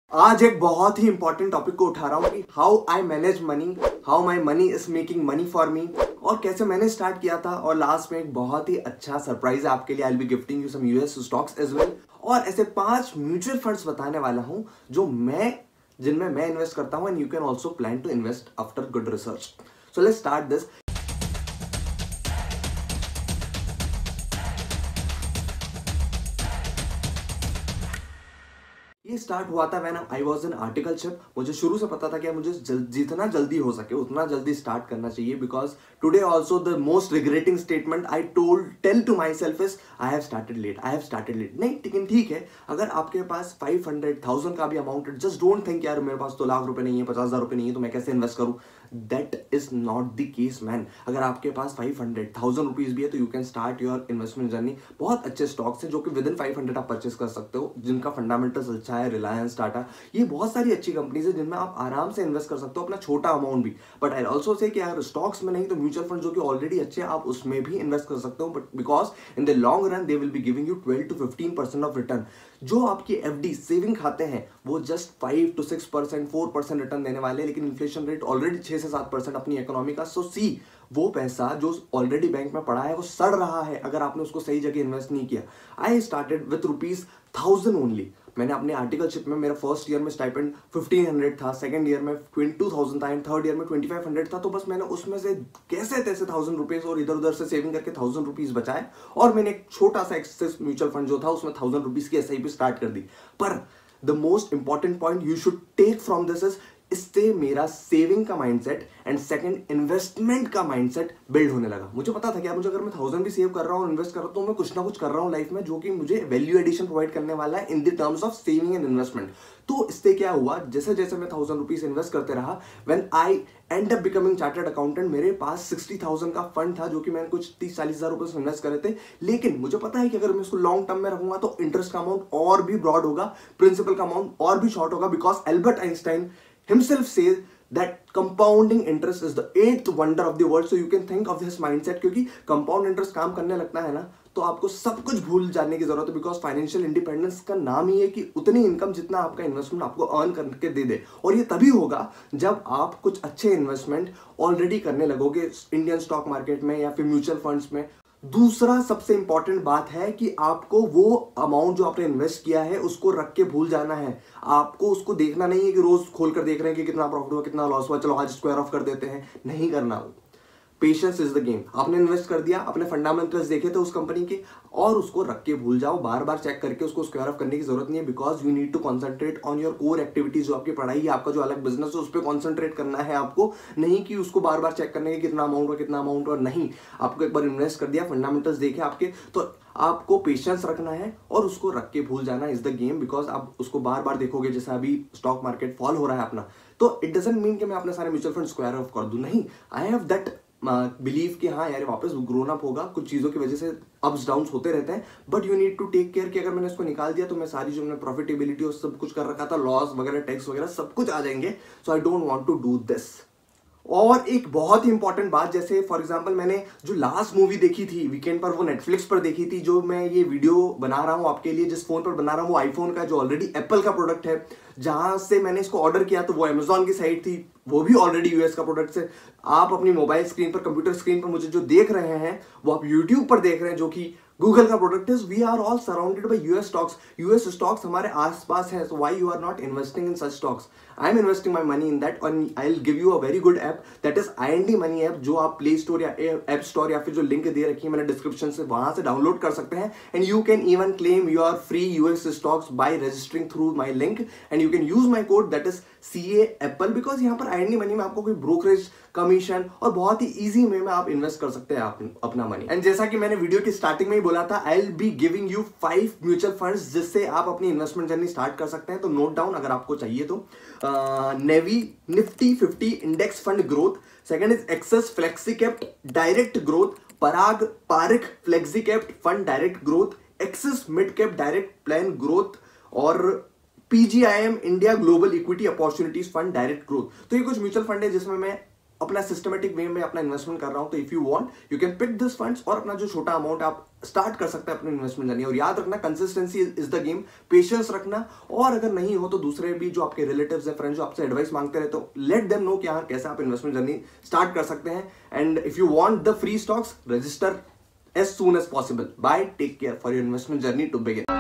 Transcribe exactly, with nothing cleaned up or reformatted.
आज एक बहुत ही इंपॉर्टेंट टॉपिक को उठा रहा हूँ कि how I manage money, how my money is making money for me, और कैसे मैंने स्टार्ट किया था। और लास्ट में एक बहुत ही अच्छा सरप्राइज है आपके लिए। I will be gifting you some US stocks as well. और ऐसे पांच म्यूचुअल फंड्स बताने वाला हूँ जो मैं जिनमें मैं इन्वेस्ट करता हूँ, and you can also plan to invest after good research. So let's start this. ये स्टार्ट हुआ था when I was in articleship. मुझे शुरू से पता था कि मुझे जल, जितना जल्दी हो सके उतना जल्दी स्टार्ट करना चाहिए, because today also the most regretting statement I told tell to myself is I have started late, I have started late. नहीं, लेकिन ठीक है, अगर आपके पास फाइव हंड्रेड थाउजेंड का भी अमाउंट है, जस्ट डोंट थिंक यार मेरे पास तो लाख रुपए नहीं है, पचास हजार रुपए नहीं है, तो मैं कैसे इन्वेस्ट करूं। That is not the case man. अगर आपके पास फाइव हंड्रेड थाउजेंड रुपीज भी है तो you can start your investment journey. बहुत अच्छे स्टॉक्स हैं जो कि विद इन फाइव हंड्रेड आप परचेस कर सकते हो, जिनका फंडामेंटल्स अच्छा है। रिलायंस, टाटा, ये बहुत सारी अच्छी कंपनीज है जिनमें आप आराम से इन्वेस्ट कर सकते हो अपना छोटा अमाउंट भी। बट आई ऑल्सो से कि अगर स्टॉक्स में नहीं तो म्यूचुअल फंड जो कि ऑलरेडी अच्छे हैं, आप उसमें भी इन्वेस्ट कर सकते हो। But because in the long run they will be giving you twelve to fifteen percent of return. जो आपकी एफडी सेविंग खाते हैं वो just five to six percent four percent return देने वाले हैं, लेकिन इन्फ्लेशन रेट ऑलरेडी छह से सात परसेंट अपनी इकोनॉमी का। सो सी, वो पैसा जो ऑलरेडी बैंक में पड़ा है वो सड़ रहा है अगर आपने उसको सही जगह इन्वेस्ट नहीं किया। I started with rupees thousand only. मैंने अपने आर्टिकलशिप में, मेरा फर्स्ट ईयर में स्टाइपेंड फिफ्टीन हंड्रेड था, सेकंड ईयर में ट्वेंटी टू थाउजेंड था, एंड थर्ड ईयर में ट्वेंटी फाइव हंड्रेड था। तो बस मैंने उसमें से कैसे तैसे थाउजेंड रुपीज और इधर उधर से सेविंग करके थाउजेंड रुपीज बचाए, और मैंने एक छोटा सा एक्सेस म्यूचुअल फंड जो था उसमें थाउजेंड रुपीज की एसआईपी स्टार्ट कर दी। पर the most important point you should take from this is, इससे मेरा सेविंग का माइंडसेट एंड सेकंड इन्वेस्टमेंट का माइंडसेट बिल्ड होने लगा। मुझे पता था कि यार मुझे अगर मैं थाउजेंड भी सेव कर रहा हूँ, इन्वेस्ट कर रहा हूँ, तो मैं कुछ ना कुछ कर रहा हूँ लाइफ में जो कि मुझे वैल्यू एडिशन प्रोवाइड करने वाला है in the terms of saving and investment. तो इससे क्या हुआ, जैसे जैसे मैं थाउजेंड रुपीज इन्वेस्ट करते रहा, when I end up becoming chartered accountant, मेरे पास सिक्सटी थाउजेंड का फंड था जो कि मैंने कुछ तीस चालीस हजार रुपए इन्वेस्ट करे थे। लेकिन मुझे पता है कि अगर मैं इसको लॉन्ग टर्म में रखूंगा तो इंटरेस्ट का अमाउंट और भी ब्रॉड होगा, प्रिंसिपल का अमाउंट और भी शॉर्ट होगा, because Albert Einstein himself says that compounding interest is the eighth wonder of the world. So you can think of this mindset, क्योंकि compound interest काम करने लगता है ना तो आपको सब कुछ भूल जाने की जरूरत है, बिकॉज फाइनेंशियल इंडिपेंडेंस का नाम ही है कि उतनी इनकम जितना आपका इन्वेस्टमेंट आपको अर्न करके दे दे। और ये तभी होगा जब आप कुछ अच्छे इन्वेस्टमेंट ऑलरेडी करने लगोगे इंडियन स्टॉक मार्केट में या फिर म्यूचुअल फंड्स में। दूसरा सबसे इंपॉर्टेंट बात है कि आपको वो अमाउंट जो आपने इन्वेस्ट किया है उसको रख के भूल जाना है। आपको उसको देखना नहीं है कि रोज खोल कर देख रहे हैं कि कितना प्रॉफिट हुआ, कितना लॉस हुआ, चलो आज स्क्वायर ऑफ कर देते हैं। नहीं करना। Patience is the game. आपने इन्वेस्ट कर दिया, अपने फंडामेंटल्स देखे थे उस कंपनी के, और उसको रख के भूल जाओ। बार बार चेक करके उसको स्क्वायर ऑफ करने की जरूरत नहीं है, because you need to concentrate on your core activities. जो आपकी पढ़ाई है, आपका जो अलग बिजनेस है, उस पर कॉन्सेंट्रेट करना है आपको, नहीं कि उसको बार बार चेक करने के कितना अमाउंट हुआ, कितना अमाउंट हुआ। नहीं, आपको एक बार इन्वेस्ट कर दिया, फंडामेंटल्स देखे आपके, तो आपको पेशेंस रखना है और उसको रख के भूल जाना इज द गेम। बिकॉज आप उसको बार बार देखोगे, जैसे अभी स्टॉक मार्केट फॉल हो रहा है अपना, तो इट डजंट मीन कि मैं अपने सारे म्यूचुअल फंड स्क्वायर ऑफ कर दूं। नहीं, आई हैव दैट बिलीव कि हाँ यार वापस ग्रोन अप होगा, कुछ चीजों की वजह से अप्स डाउन्स होते रहते हैं, but you need to take care कि अगर मैंने इसको निकाल दिया तो मैं सारी जो मैंने प्रॉफिटेबिलिटी और सब कुछ कर रखा था, लॉस वगैरह, टैक्स वगैरह सब कुछ आ जाएंगे। So I don't want to do this. और एक बहुत ही इंपॉर्टेंट बात, जैसे फॉर एग्जांपल मैंने जो लास्ट मूवी देखी थी वीकेंड पर, वो नेटफ्लिक्स पर देखी थी। जो मैं ये वीडियो बना रहा हूं आपके लिए, जिस फोन पर बना रहा हूं वो आईफोन का, जो ऑलरेडी एप्पल का प्रोडक्ट है। जहां से मैंने इसको ऑर्डर किया तो वो अमेजॉन की साइट थी, वो भी ऑलरेडी यूएस का प्रोडक्ट है। आप अपनी मोबाइल स्क्रीन पर, कंप्यूटर स्क्रीन पर मुझे जो देख रहे हैं वो आप यूट्यूब पर देख रहे हैं, जो कि गूगल का प्रोडक्ट है। We are all surrounded by US stocks. US stocks हमारे आसपास है। So why you are not investing in such stocks? I am investing my money in that, and I will give you a very good app, that is I N D money app, जो आप play store या app store या फिर जो link दे रखी है मैंने description से, वहां से डाउनलोड कर सकते हैं। And you can even claim your free US stocks by registering through my link, and you can use my code that is C A apple. Because यहाँ पर आई एन डी मनी में आपको कोई ब्रोकरेज, कमीशन और बहुत ही easy way में आप invest कर सकते हैं आप, अपना मनी। एंड जैसा कि मैंने वीडियो की स्टार्टिंग में ही बोला था, I will be giving you five mutual funds जिससे आप अपनी इन्वेस्टमेंट जर्नी स्टार्ट कर सकते हैं। तो नोट डाउन अगर आपको चाहिए तो। Navi Nifty fifty index fund growth, second is Axis flexi cap direct growth, Parag Parikh flexi cap fund direct growth, Axis mid cap direct plan growth, और PGIM India global equity opportunities fund direct growth. तो ये कुछ mutual fund है जिसमें मैं अपना systematic way में अपना इन्वेस्टमेंट कर रहा हूं, तो if you want you can pick this funds और अपना जो छोटा अमाउंट आप स्टार्ट कर सकते हैं अपनी इन्वेस्टमेंट जर्नी। और याद रखना consistency is the game, patience रखना, और अगर नहीं हो तो दूसरे भी जो आपके रिलेटिव्स हैं, फ्रेंड्स जो आपसे एडवाइस मांगते रहे, तो लेट देम नो कि हाँ कैसे आप इन्वेस्टमेंट जर्नी स्टार्ट कर सकते हैं। And if you want the free stocks, register as soon as possible. Bye, take care for your investment journey to begin.